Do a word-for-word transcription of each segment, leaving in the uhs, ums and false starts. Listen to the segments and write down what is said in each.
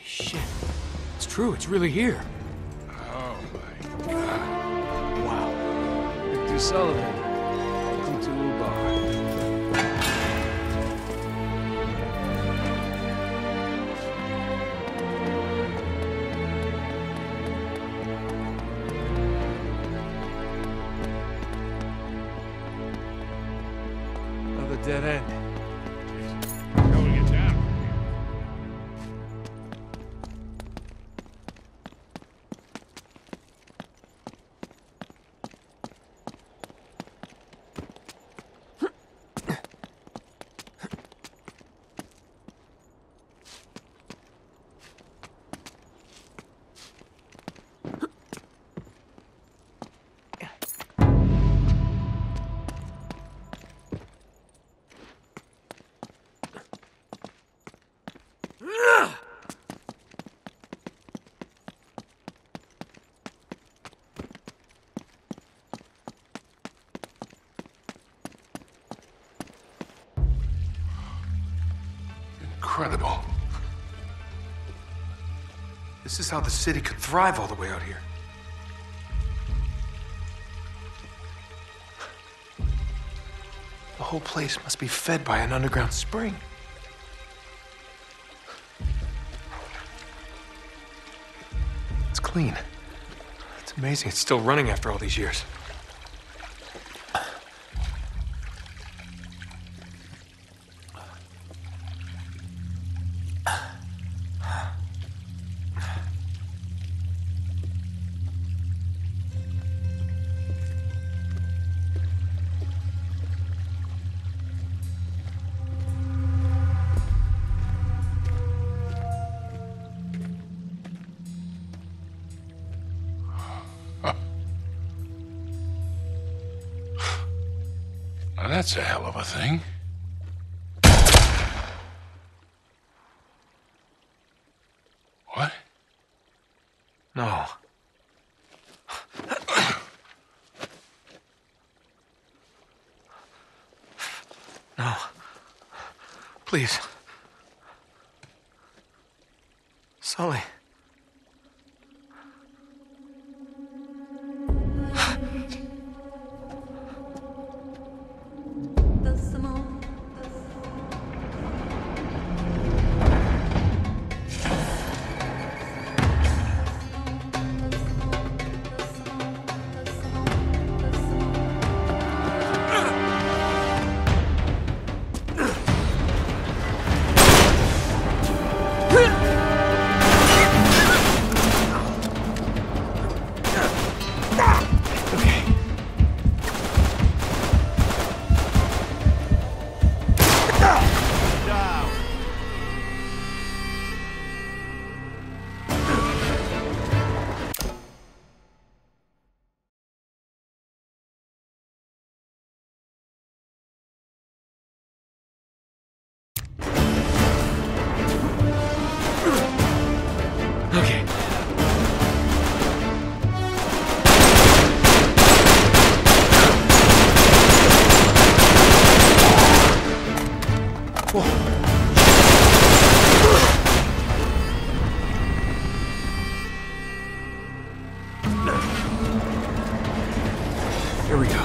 Shit. It's true, it's really here. Oh my God. Wow. Victor Sullivan. Welcome to Ubar. Another dead end. How do we get down? Incredible. This is how the city could thrive all the way out here. The whole place must be fed by an underground spring. It's clean. It's amazing it's still running after all these years. Now that's a hell of a thing. What? No. No. Please. Sully. Okay. Here we go.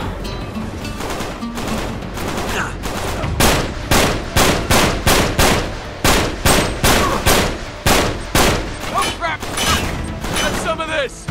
Oh crap! Got some of this!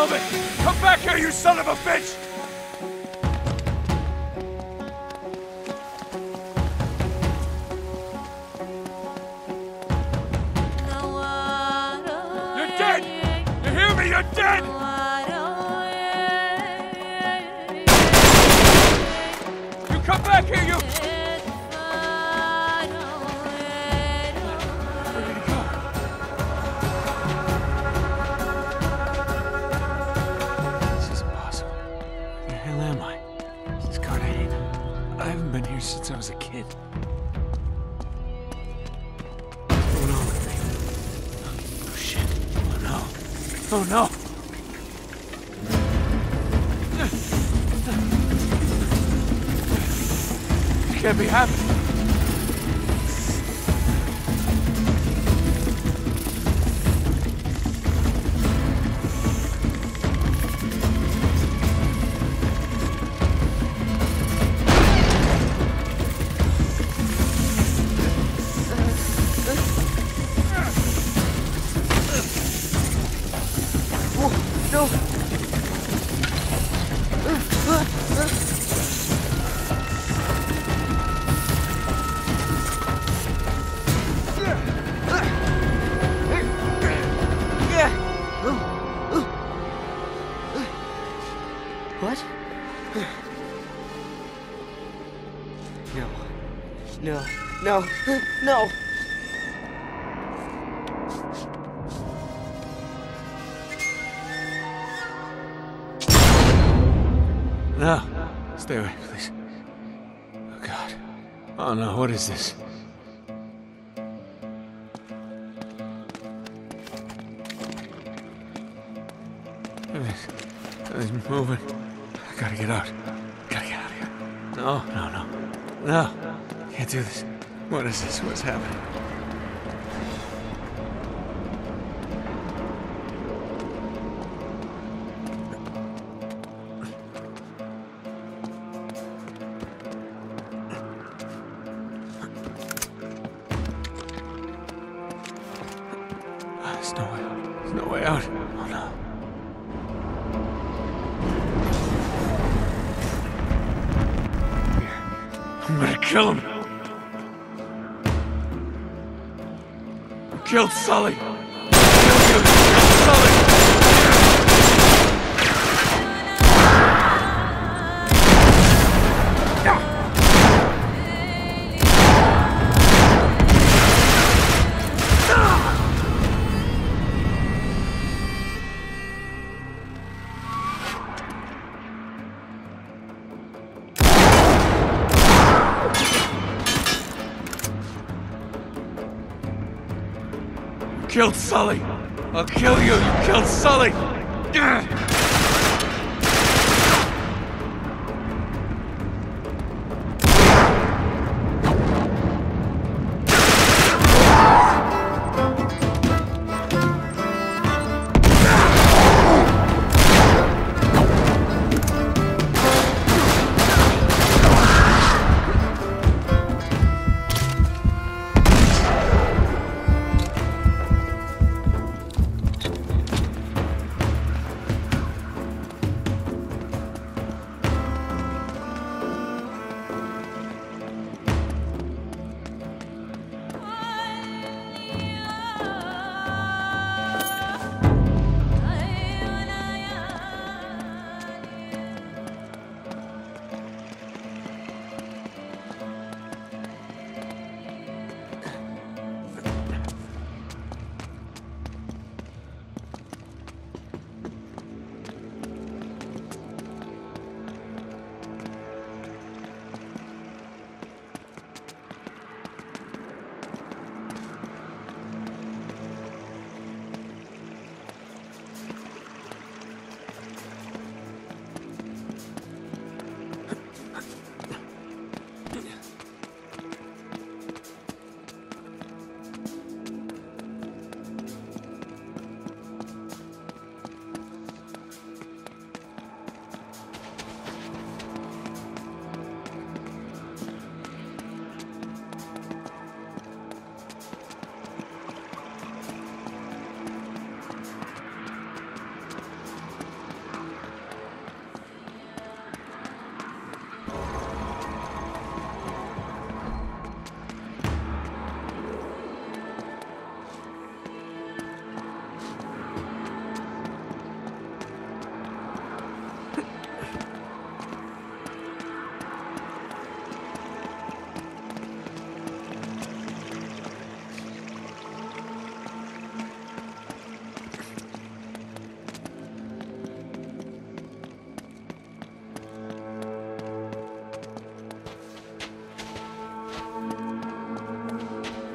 helmet! Come back here, you son of a bitch! You're dead! You hear me? You're dead! You come back here, you... Since I was a kid. What's going on with me? Oh shit. Oh no. Oh no. This can't be happening. What? No. No. No. No! No. Stay away, please. Oh, God. Oh, no. What is this? Everything's, everything's moving. I gotta get out. Gotta get out of here. No, no, no. No. Can't do this. What is this? What's happening? There's no way out. There's no way out. Oh, no. I'm gonna kill him. Killed Sully. Kill you. Killed Sully. Killed Sully! I'll kill you! You killed Sully!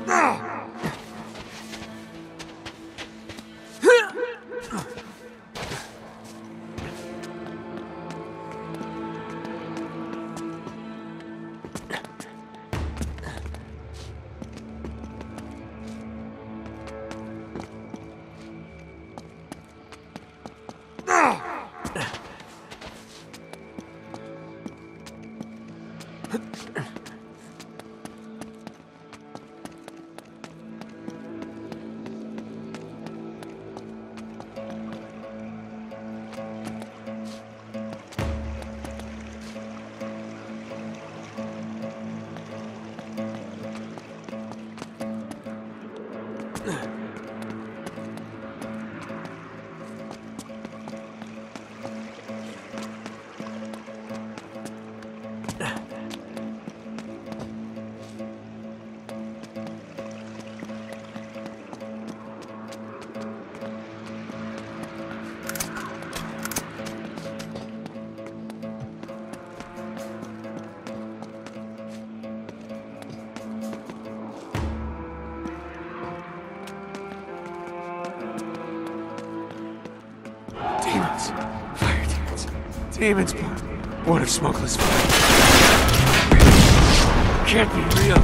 Demons. Fire demons. Demons born. Born of smokeless fire. Can't be real.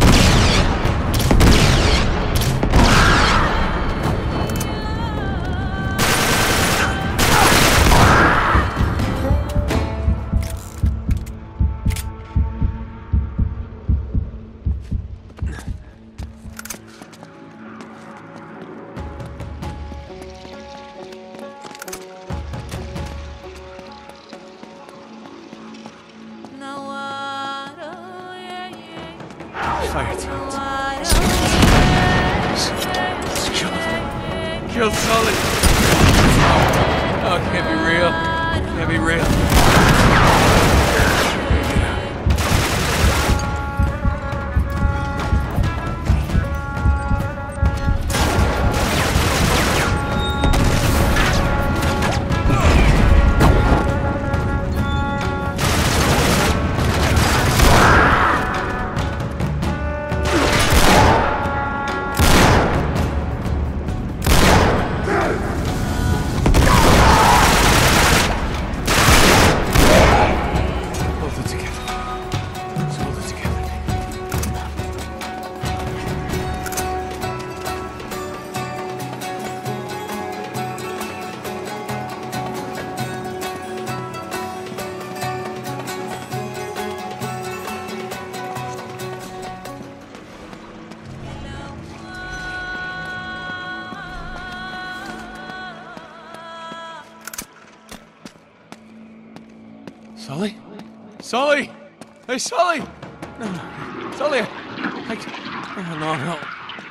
Fire demons. It's killed. Killed Sully. Oh, it can't be real. Can't be real. Sully? Sully! Hey, Sully! No, no. Sully! I, I, no, no, no.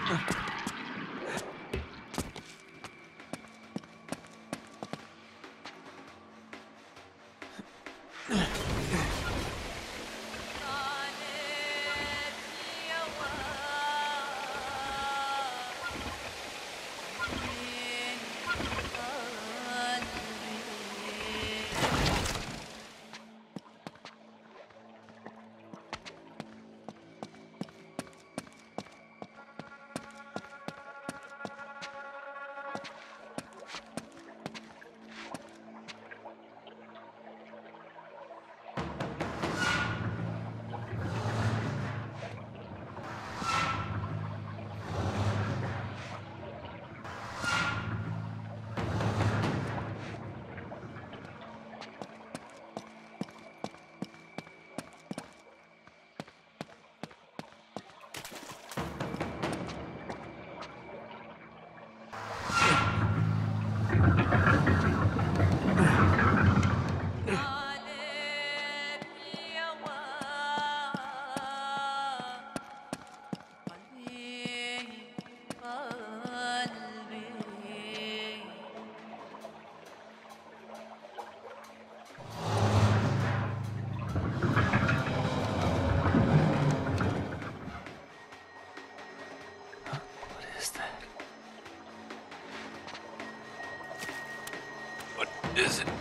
Is it?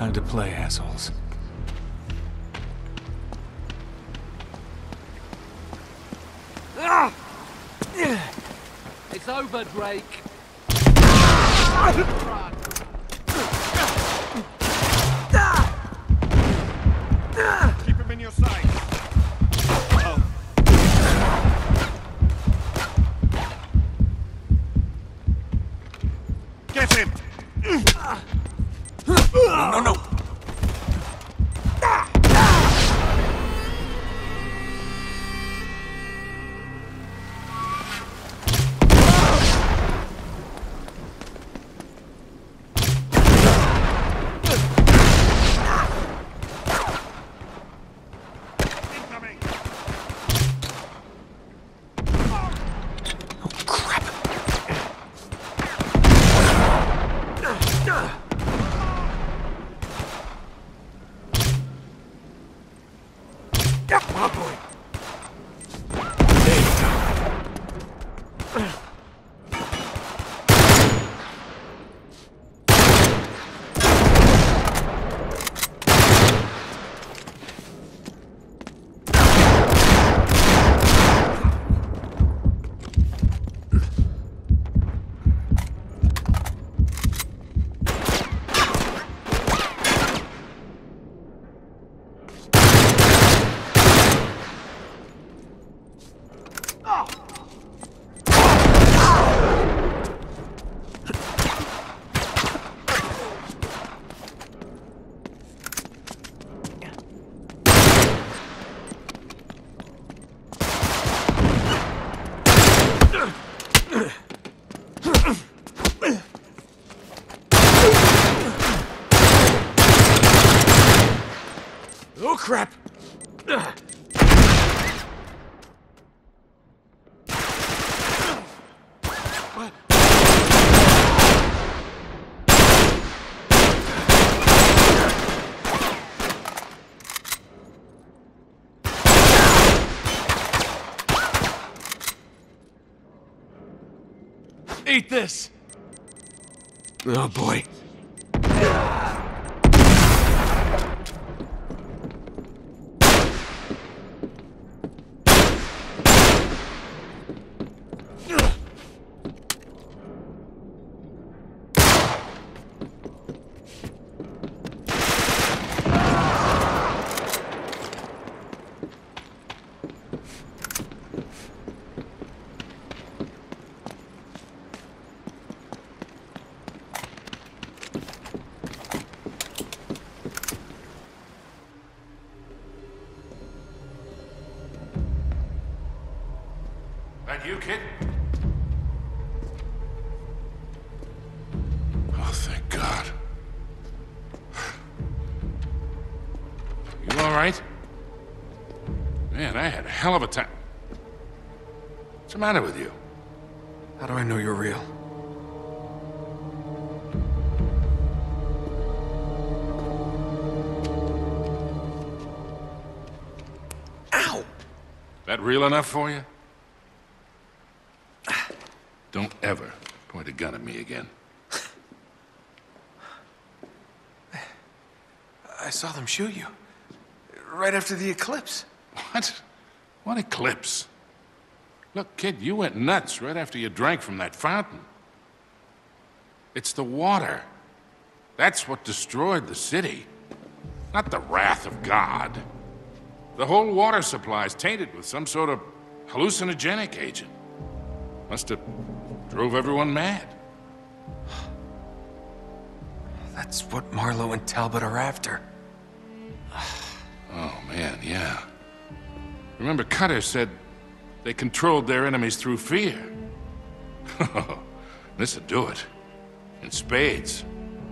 Time to play, assholes. It's over, Drake. Keep him in your sight. Oh. Get him! No, no, no! Incoming! Oh, crap! Oh, boy. There you go. Oh, crap! Eat this! Oh, boy. That you, kid? Oh, thank God. You all right? Man, I had a hell of a time. What's the matter with you? How do I know you're real? Ow! That real enough for you? Don't ever point a gun at me again. I saw them shoot you. Right after the eclipse. What? What eclipse? Look, kid, you went nuts right after you drank from that fountain. It's the water. That's what destroyed the city. Not the wrath of God. The whole water supply is tainted with some sort of hallucinogenic agent. Must have drove everyone mad. That's what Marlowe and Talbot are after. Oh, man, yeah. Remember, Cutter said they controlled their enemies through fear. This'll do it. In spades.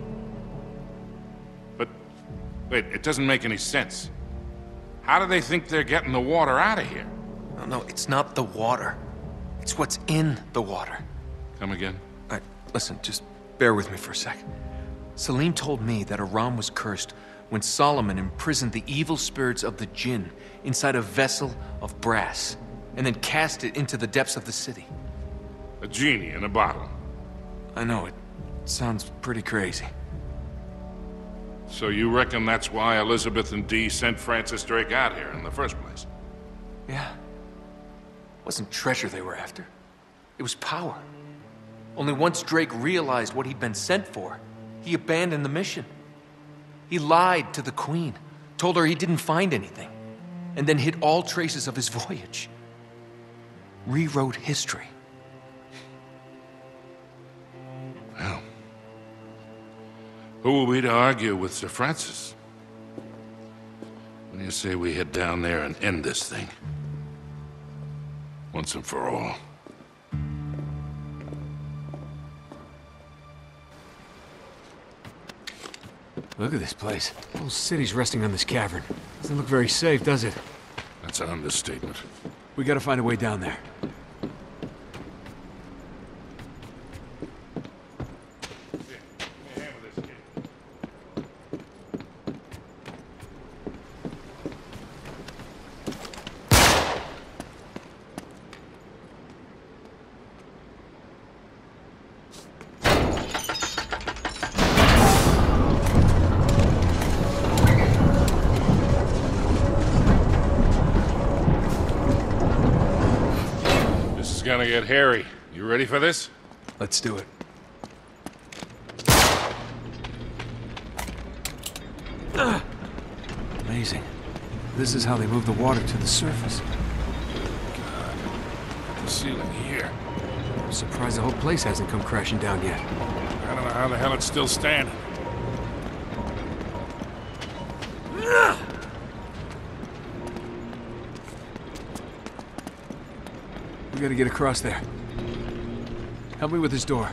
But, wait, it doesn't make any sense. How do they think they're getting the water out of here? No, no, it's not the water. It's what's in the water. Come again? All right, listen, just bear with me for a sec. Salim told me that Aram was cursed when Solomon imprisoned the evil spirits of the Jinn inside a vessel of brass, and then cast it into the depths of the city. A genie in a bottle. I know, it sounds pretty crazy. So you reckon that's why Elizabeth and Dee sent Francis Drake out here in the first place? Yeah. It wasn't treasure they were after. It was power. Only once Drake realized what he'd been sent for, he abandoned the mission. He lied to the Queen, told her he didn't find anything, and then hid all traces of his voyage. Rewrote history. Well, who are we to argue with Sir Francis? What do you say we head down there and end this thing? Once and for all. Look at this place. The whole city's resting on this cavern. Doesn't look very safe, does it? That's an understatement. We gotta find a way down there. It's gonna get hairy. You ready for this? Let's do it. Ugh. Amazing. This is how they move the water to the surface. The ceiling here. I'm surprised the whole place hasn't come crashing down yet. I don't know how the hell it's still standing. We gotta get across there. Help me with this door.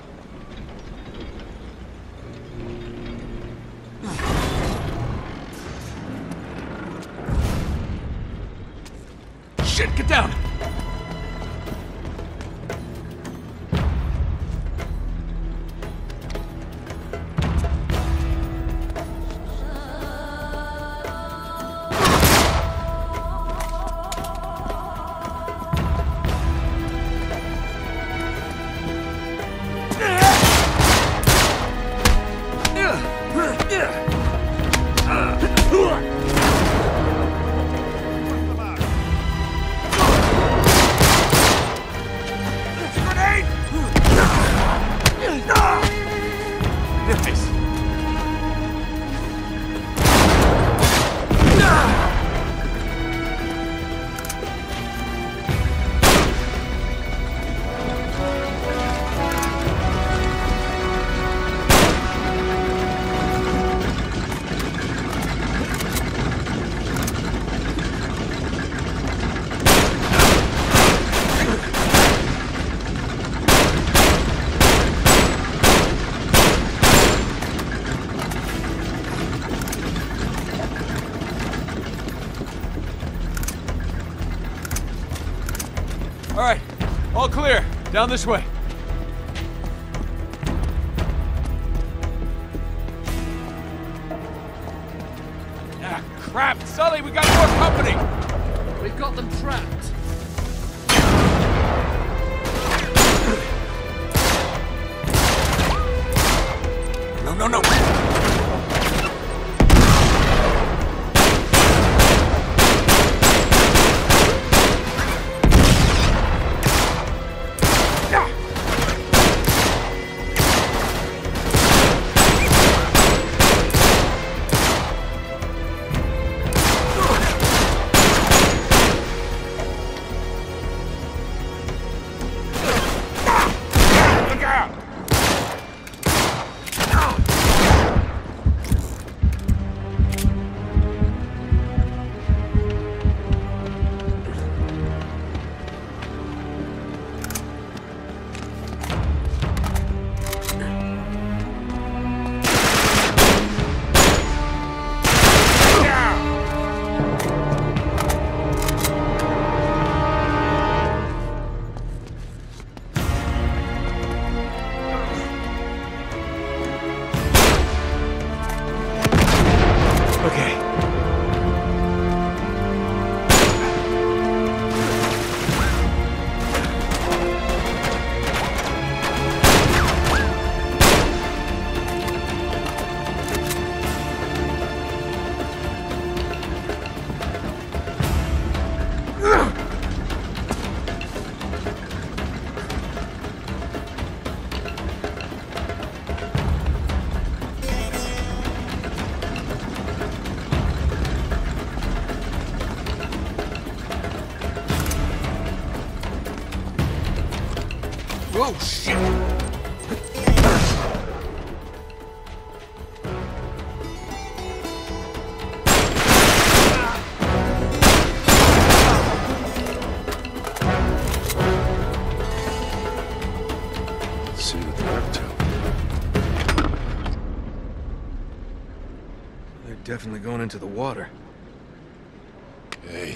Shit, get down! All right, all clear. Down this way. Ah, crap! Sully, we got more company! We've got them trapped. No, no, no! Oh, shit! See what they're up to. They're definitely going into the water. Hey.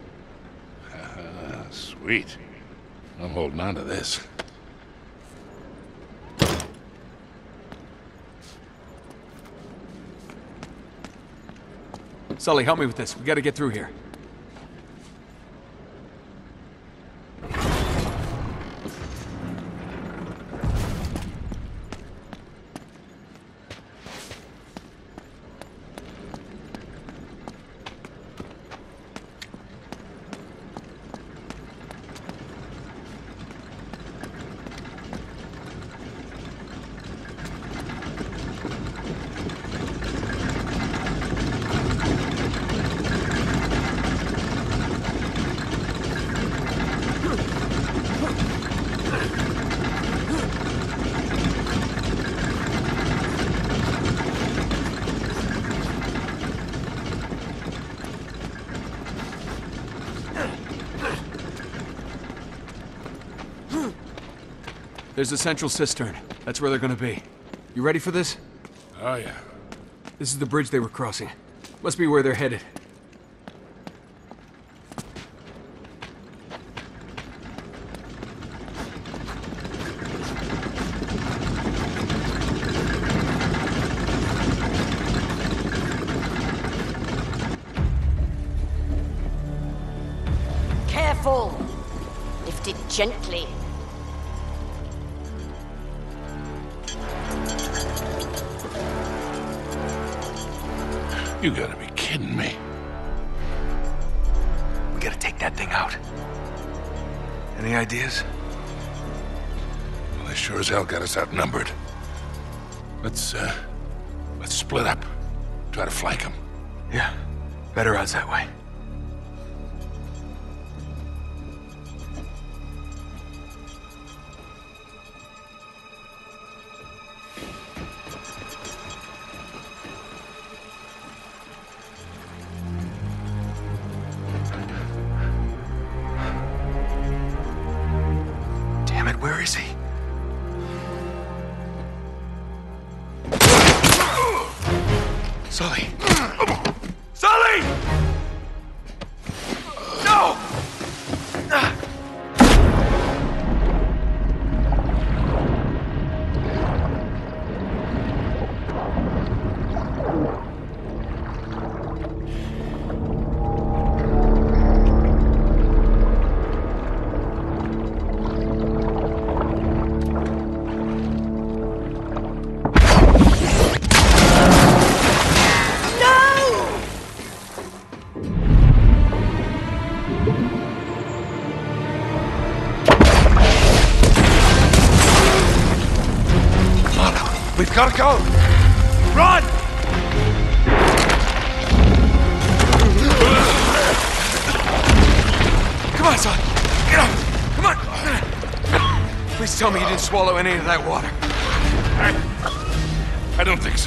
Ah, sweet. I'm holding on to this. Sully, help me with this. We gotta get through here. There's a central cistern. That's where they're gonna be. You ready for this? Oh, yeah. This is the bridge they were crossing. Must be where they're headed. Careful! Lift it gently. You gotta be kidding me. We gotta take that thing out. Any ideas? Well, they sure as hell got us outnumbered. Let's, uh, let's split up. Try to flank them. Yeah, better odds that way. Damn it, where is he? Sully! Sully! No! We've got to go! Run! Come on, son! Get up! Come on! Please tell me you didn't swallow any of that water. I... I don't think so.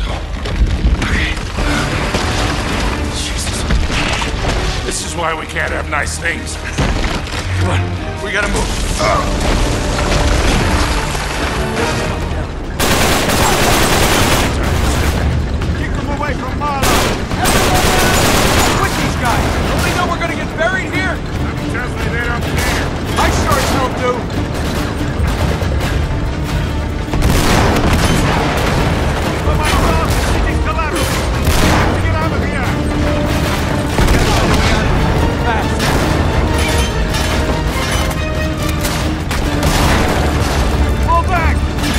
Jesus. This is why we can't have nice things. Come on, we gotta move. Keep them away from Marlowe! With these guys! Don't they know we're gonna get buried here? Something tells me they don't care. I sure as hell do! Oh my God! The city's collapsing! We have to get out of here! Fast! Fall back!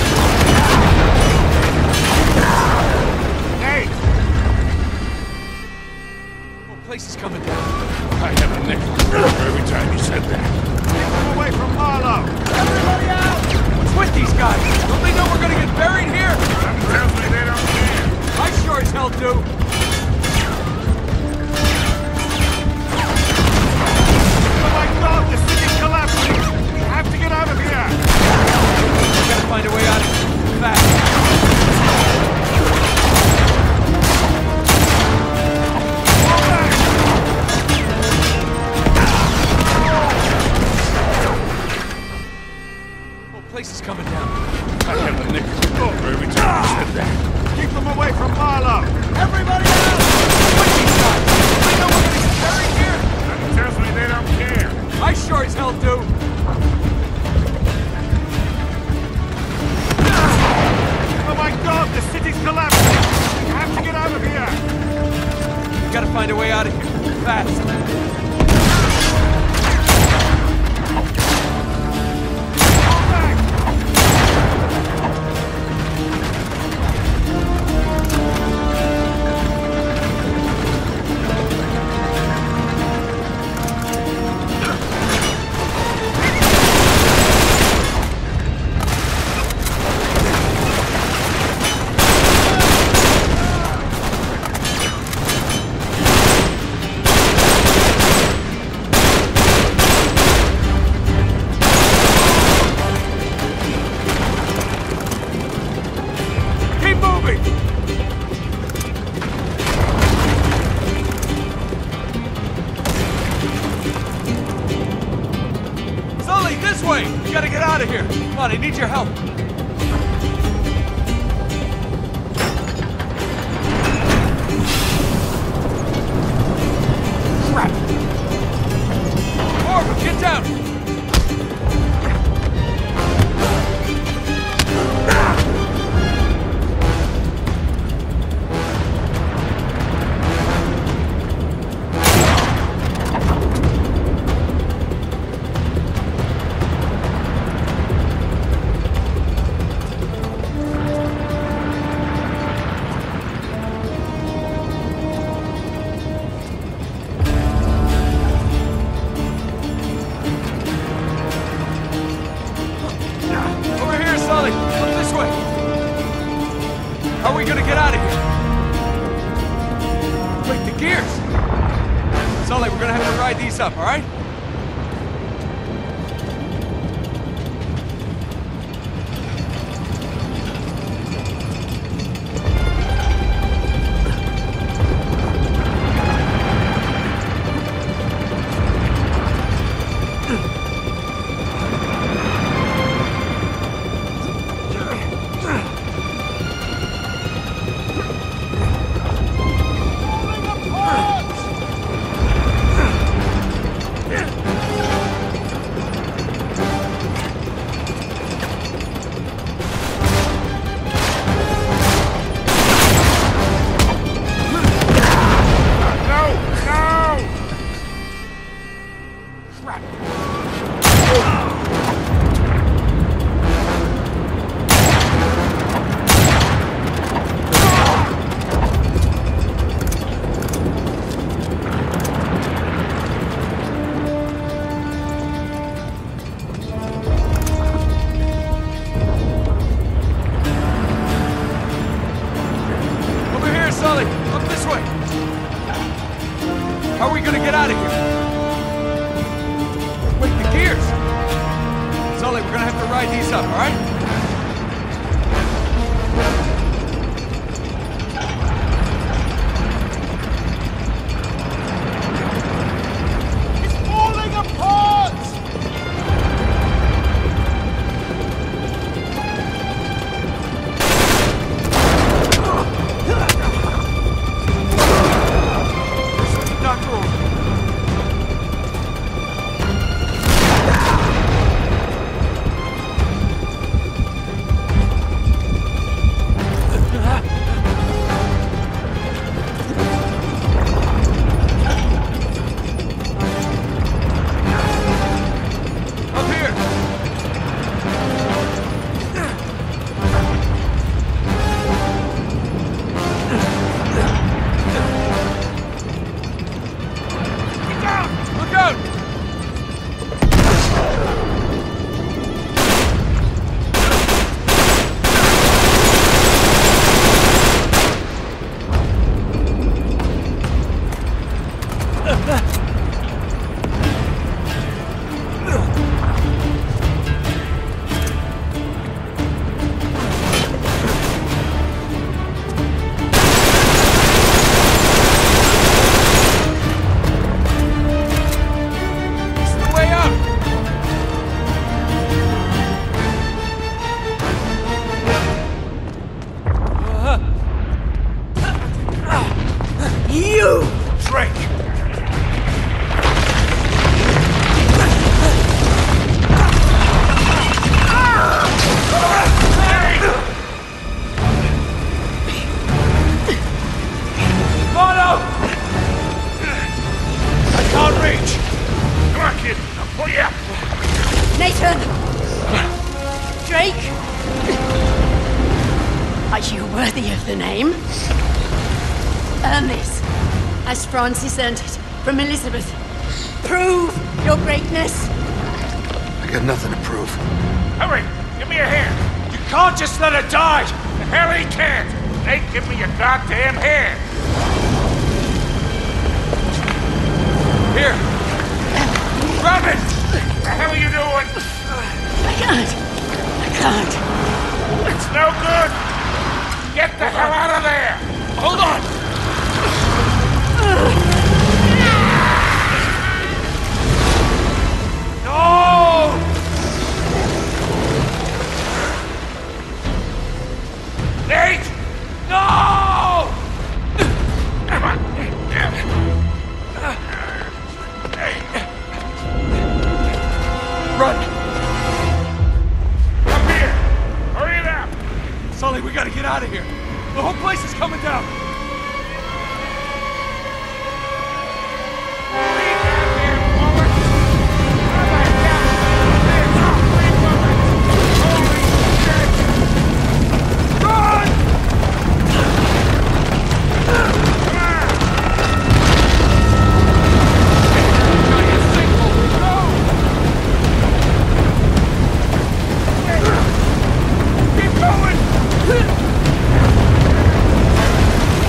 Hey! Oh, place is coming down. I have a nickel for every time you said that. Keep them away from Marlowe! Everybody out! What's with these guys? Don't they know we're gonna get buried here? Something tells me they don't care. I sure as hell do! Oh my God! The city's collapsing! We have to get out of here! Fast. Come on, I need your help. Crap! Orville, get down! How are we gonna get out of here? Wait, the gears! Sully, we're gonna have to ride these up, alright? Sully, up this way! How are we gonna get out of here? Wait, the gears! Sully, we're gonna have to ride these up, alright? You! Drake! Mono! Pull you up! Nathan! Drake! Are you worthy of the name? Earn this, as Francis earned it from Elizabeth. Prove your greatness. I got nothing to prove. Hurry! Give me a hand! You can't just let her die! The hell he can't! Nate, give me your goddamn hand! Here! Grab it! What the hell are you doing? I can't. I can't. It's no good! Get the hell out of there! Hold on! No! Nate! No! Come on! Run! Up here! Hurry it up! Sully, we gotta get out of here. The whole place is coming down. Keep going!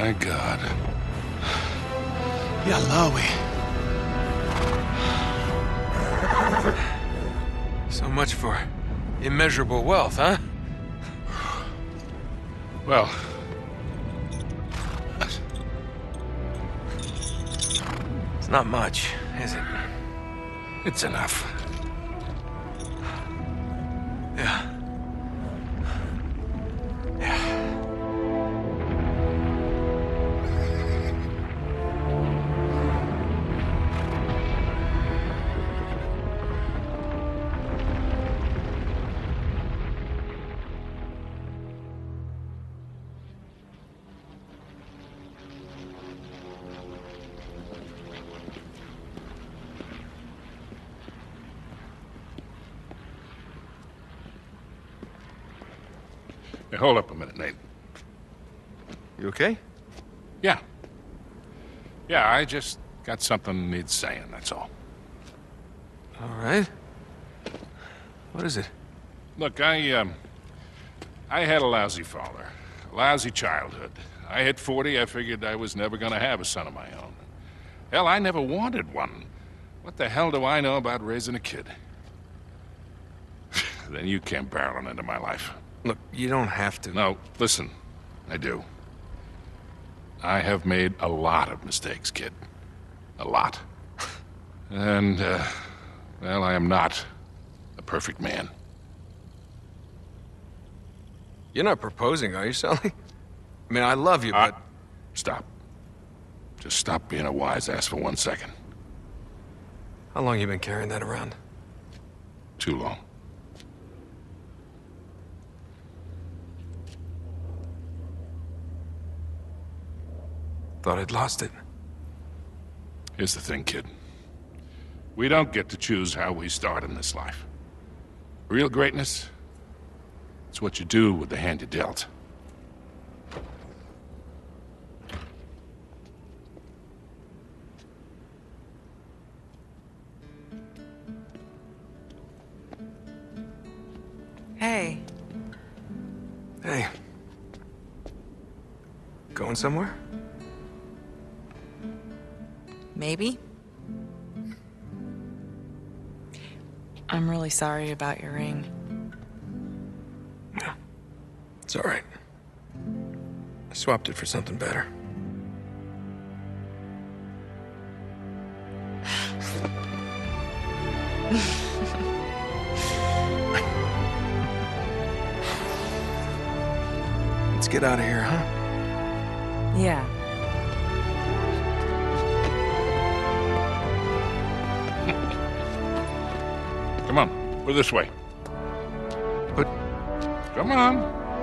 my God. Yalawi. So much for immeasurable wealth, huh? Well... It's not much, is it? it's enough. Yeah. Yeah. Hey, hold up a minute, Nate. You okay? Yeah. Yeah, I just got something needs saying, that's all. All right. What is it? Look, I, um... I had a lousy father. A lousy childhood. I hit forty, I figured I was never gonna have a son of my own. Hell, I never wanted one. What the hell do I know about raising a kid? Then you came barreling into my life. Look, you don't have to. No, listen. I do. I have made a lot of mistakes, kid. A lot. And, uh... well, I am not a perfect man. You're not proposing, are you, Sully? I mean, I love you, Uh, but... Stop. Just stop being a wise ass for one second. How long you been carrying that around? Too long. Thought I'd lost it. Here's the thing, kid. We don't get to choose how we start in this life. Real greatness, it's what you do with the hand you dealt. Hey, Hey. Going somewhere? maybe? I'm really sorry about your ring. No. It's all right. I swapped it for something better. Let's get out of here, huh? Yeah. Come on, we're this way. But Come on.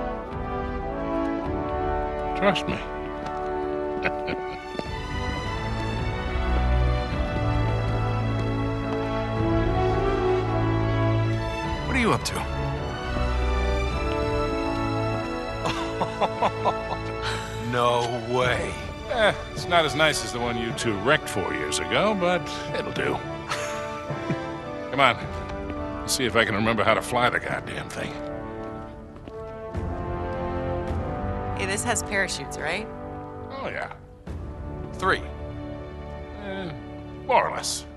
Trust me. what are you up to? No way. Eh, it's not as nice as the one you two wrecked four years ago, but it'll do. Come on. Let's see if I can remember how to fly the goddamn thing. Hey, this has parachutes, right? Oh, yeah. Three. Eh, more or less.